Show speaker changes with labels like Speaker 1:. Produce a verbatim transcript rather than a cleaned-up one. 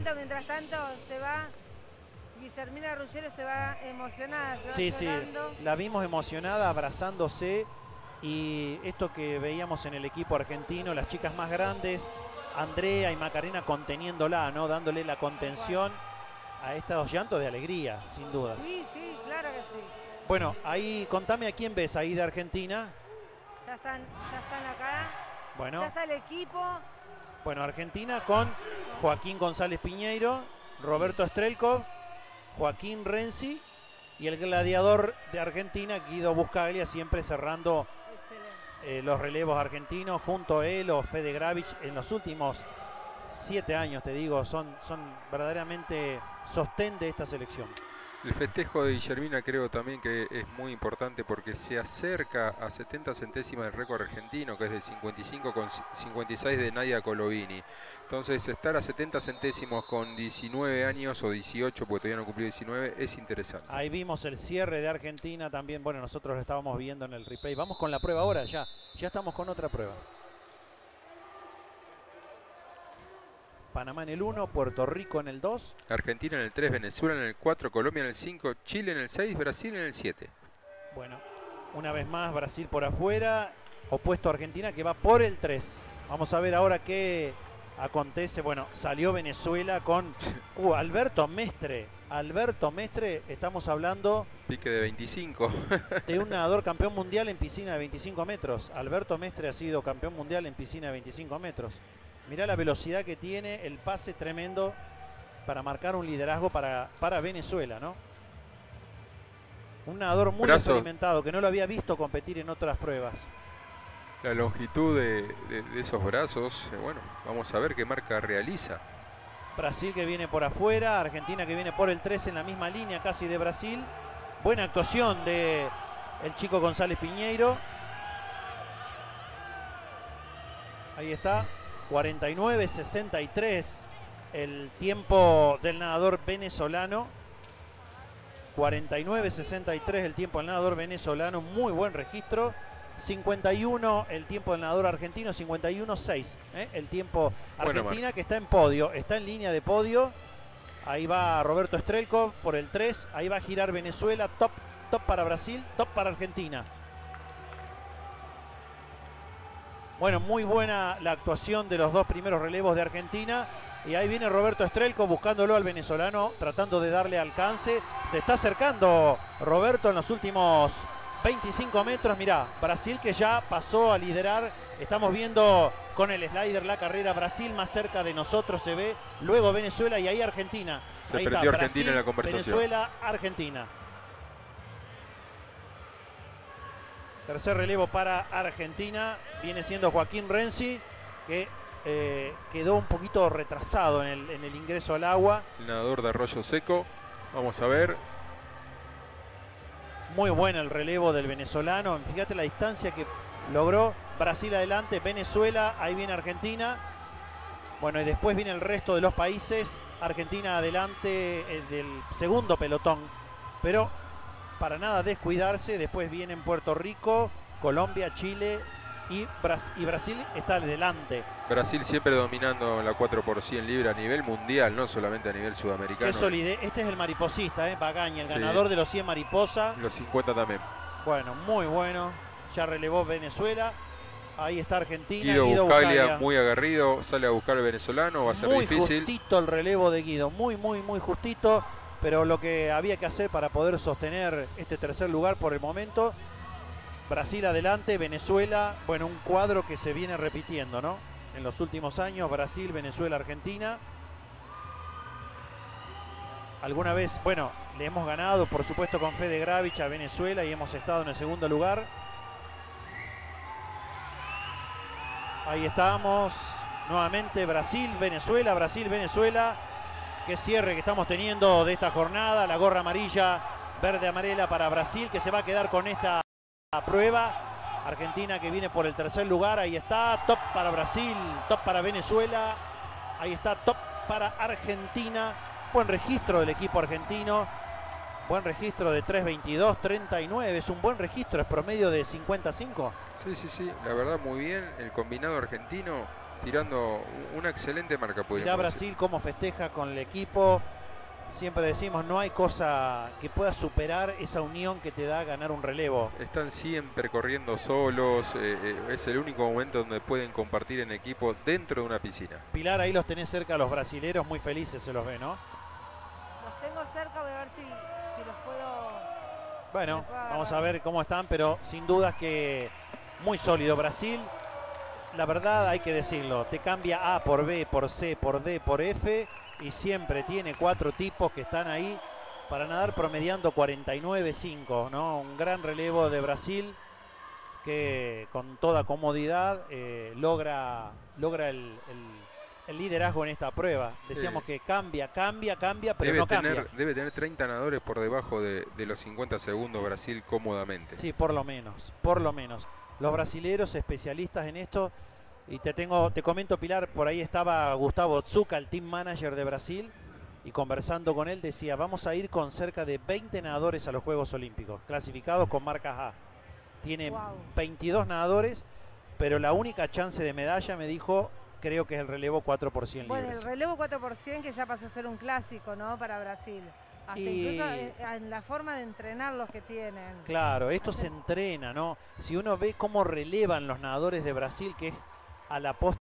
Speaker 1: tanto, mientras tanto, se va... Guillermina Ruggiero se va emocionada, se va
Speaker 2: Sí,
Speaker 1: llorando.
Speaker 2: sí, la vimos emocionada, abrazándose. Y esto que veíamos en el equipo argentino, las chicas más grandes, Andrea y Macarena conteniéndola, ¿no? Dándole la contención a estos llantos de alegría, sin duda.
Speaker 1: Sí, sí, claro que sí.
Speaker 2: Bueno, ahí contame a quién ves ahí de Argentina.
Speaker 1: Ya están, ya están acá.
Speaker 2: Bueno.
Speaker 1: Ya está el equipo.
Speaker 2: Bueno, Argentina con Joaquín González Piñeiro, Roberto Strelkov, Joaquín Renzi y el gladiador de Argentina, Guido Buscaglia, siempre cerrando eh, los relevos argentinos, junto a él o Fede Gravich. En los últimos siete años, te digo, son, son verdaderamente sostén de esta selección.
Speaker 3: El festejo de Guillermina creo también que es muy importante porque se acerca a setenta centésimas del récord argentino, que es de cincuenta y cinco con cincuenta y seis de Nadia Colovini. Entonces estar a setenta centésimos con diecinueve años o dieciocho, porque todavía no cumplió diecinueve, es interesante.
Speaker 2: Ahí vimos el cierre de Argentina también. Bueno, nosotros lo estábamos viendo en el replay. Vamos con la prueba ahora, ya. Ya estamos con otra prueba. Panamá en el uno, Puerto Rico en el dos.
Speaker 3: Argentina en el tres, Venezuela en el cuatro, Colombia en el cinco, Chile en el seis, Brasil en el siete.
Speaker 2: Bueno, una vez más Brasil por afuera, opuesto a Argentina que va por el tres. Vamos a ver ahora qué acontece. Bueno, salió Venezuela con uh, Alberto Mestre. Alberto Mestre, estamos hablando...
Speaker 3: Pique de veinticinco.
Speaker 2: de un nadador campeón mundial en piscina de veinticinco metros. Alberto Mestre ha sido campeón mundial en piscina de veinticinco metros. Mirá la velocidad que tiene, el pase tremendo para marcar un liderazgo para, para Venezuela, ¿no? Un nadador muy
Speaker 3: Brazo.
Speaker 2: experimentado, que no lo había visto competir en otras pruebas.
Speaker 3: La longitud de, de, de esos brazos, eh, bueno, vamos a ver qué marca realiza.
Speaker 2: Brasil que viene por afuera, Argentina que viene por el tres en la misma línea casi de Brasil. Buena actuación de el chico González Piñeiro. Ahí está. cuarenta y nueve sesenta y tres el tiempo del nadador venezolano. cuarenta y nueve sesenta y tres el tiempo del nadador venezolano. Muy buen registro. cincuenta y uno el tiempo del nadador argentino. cincuenta y uno seis ¿eh? el tiempo Argentina, bueno, que está en podio. Está en línea de podio. Ahí va Roberto Strelkov por el tres. Ahí va a girar Venezuela. Top, top para Brasil. Top para Argentina. Bueno, muy buena la actuación de los dos primeros relevos de Argentina. Y ahí viene Roberto Strelkov buscándolo al venezolano, tratando de darle alcance. Se está acercando Roberto en los últimos veinticinco metros. Mirá, Brasil que ya pasó a liderar. Estamos viendo con el slider la carrera. Brasil más cerca de nosotros se ve. Luego Venezuela y ahí Argentina.
Speaker 3: Se
Speaker 2: ahí
Speaker 3: perdió
Speaker 2: está,
Speaker 3: Argentina
Speaker 2: Brasil,
Speaker 3: en la conversación.
Speaker 2: Venezuela, Argentina. Tercer relevo para Argentina. Viene siendo Joaquín Renzi, que eh, quedó un poquito retrasado en el, en el ingreso al agua.
Speaker 3: El nadador de Arroyo Seco. Vamos a ver.
Speaker 2: Muy bueno el relevo del venezolano. Fíjate la distancia que logró. Brasil adelante, Venezuela, ahí viene Argentina. Bueno, y después viene el resto de los países. Argentina adelante eh, del segundo pelotón. Pero para nada descuidarse. Después vienen Puerto Rico, Colombia, Chile y, Bras y Brasil está adelante.
Speaker 3: Brasil siempre dominando la cuatro por cien libre a nivel mundial, no solamente a nivel sudamericano.
Speaker 2: Qué solidez. Este es el mariposista, ¿eh? Bagaña, el
Speaker 3: Sí.
Speaker 2: ganador de los cien mariposa.
Speaker 3: Los cincuenta también.
Speaker 2: Bueno, muy bueno. Ya relevó Venezuela. Ahí está Argentina.
Speaker 3: Guido,
Speaker 2: Guido
Speaker 3: Buscaglia,
Speaker 2: Buscaglia,
Speaker 3: muy agarrido, sale a buscar el venezolano, va a ser
Speaker 2: muy
Speaker 3: difícil.
Speaker 2: justito el relevo de Guido, muy, muy, muy justito. Pero lo que había que hacer para poder sostener este tercer lugar por el momento. Brasil adelante, Venezuela. Bueno, un cuadro que se viene repitiendo, ¿no? En los últimos años, Brasil, Venezuela, Argentina. Alguna vez, bueno, le hemos ganado, por supuesto, con Fede Gravich a Venezuela y hemos estado en el segundo lugar. Ahí estamos, nuevamente Brasil, Venezuela, Brasil, Venezuela. Qué cierre que estamos teniendo de esta jornada. La gorra amarilla, verde, amarela para Brasil, que se va a quedar con esta prueba. Argentina que viene por el tercer lugar. Ahí está, top para Brasil, top para Venezuela. Ahí está, top para Argentina. Buen registro del equipo argentino. Buen registro de tres veintidós treinta y nueve. Es un buen registro, es promedio de cincuenta y cinco.
Speaker 3: Sí, sí, sí, la verdad muy bien. El combinado argentino tirando una excelente marca.
Speaker 2: Mirá Brasil cómo festeja con el equipo. Siempre decimos, no hay cosa que pueda superar esa unión que te da ganar un relevo.
Speaker 3: Están siempre corriendo solos, eh, eh, es el único momento donde pueden compartir en equipo dentro de una piscina.
Speaker 2: Pilar, ahí los tenés cerca a los brasileros, muy felices se los ve, ¿no?
Speaker 1: Los tengo cerca, voy a ver si, si los puedo...
Speaker 2: Bueno,
Speaker 1: si puedo
Speaker 2: vamos
Speaker 1: agarrar.
Speaker 2: a ver cómo están, pero sin duda que muy sólido Brasil. La verdad hay que decirlo, te cambia A por B, por C, por D, por F... y siempre tiene cuatro tipos que están ahí para nadar promediando cuarenta y nueve cinco, ¿no? Un gran relevo de Brasil que con toda comodidad eh, logra, logra el, el, el liderazgo en esta prueba. Decíamos
Speaker 3: Sí.
Speaker 2: que cambia, cambia, cambia, pero
Speaker 3: Debe
Speaker 2: no
Speaker 3: tener,
Speaker 2: cambia.
Speaker 3: debe tener treinta nadadores por debajo de, de los cincuenta segundos Brasil cómodamente.
Speaker 2: Sí, por lo menos, por lo menos. Los brasileros especialistas en esto. Y te tengo, te comento, Pilar, por ahí estaba Gustavo Otsuka, el team manager de Brasil, y conversando con él decía, vamos a ir con cerca de veinte nadadores a los Juegos Olímpicos, clasificados con marcas A. Tiene
Speaker 1: Wow.
Speaker 2: veintidós nadadores, pero la única chance de medalla, me dijo, creo que es el relevo cuatro por cien
Speaker 1: Bueno,
Speaker 2: libres.
Speaker 1: el relevo cuatro por cien que ya pasó a ser un clásico, ¿no? Para Brasil. Hasta
Speaker 2: Y-
Speaker 1: incluso en, en la forma de entrenar los que tienen.
Speaker 2: Claro, esto se entrena, ¿no? Si uno ve cómo relevan los nadadores de Brasil, que es a la postre